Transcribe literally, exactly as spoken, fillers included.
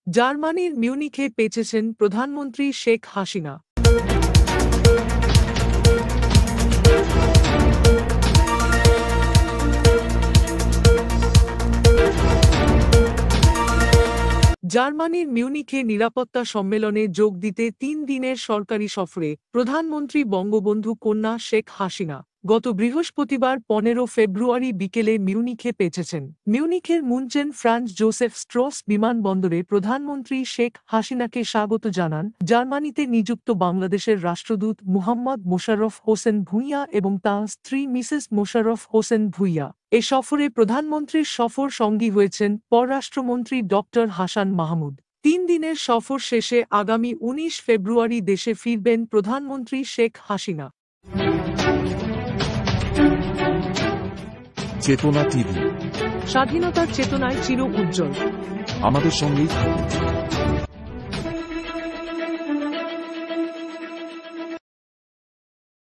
জার্মানির মিউনিখে পৌঁছেছেন প্রধানমন্ত্রী শেখ হাসিনা। জার্মানির মিউনিখে নিরাপত্তা সম্মেলনে যোগ দিতে তিন দিনের সরকারি সফরে প্রধানমন্ত্রী বঙ্গবন্ধু কন্যা শেখ হাসিনা গত বৃহস্পতিবার পনেরো ফেব্রুয়ারি বিকেলে মিউনিখে পৌঁছেছেন। মিউনিখের মুনচেন ফ্রান্স জোসেফ স্ট্রস বিমানবন্দরে প্রধানমন্ত্রী শেখ হাসিনাকে স্বাগত জানান জার্মানিতে নিযুক্ত বাংলাদেশের রাষ্ট্রদূত মুহাম্মদ মোশাররফ হোসেন ভূঁইয়া এবং তাঁর স্ত্রী মিসেস মোশাররফ হোসেন ভূঁইয়া। এ সফরে প্রধানমন্ত্রীর সফর সঙ্গী হয়েছেন পররাষ্ট্রমন্ত্রী ডক্টর হাসান মাহমুদ। তিন দিনের সফর শেষে আগামী উনিশ ফেব্রুয়ারি দেশে ফিরবেন প্রধানমন্ত্রী শেখ হাসিনা। চেতনা টিভি, স্বাধীনতার চেতনায় চির উজ্জ্বল। আমাদের সঙ্গেই থাকুন।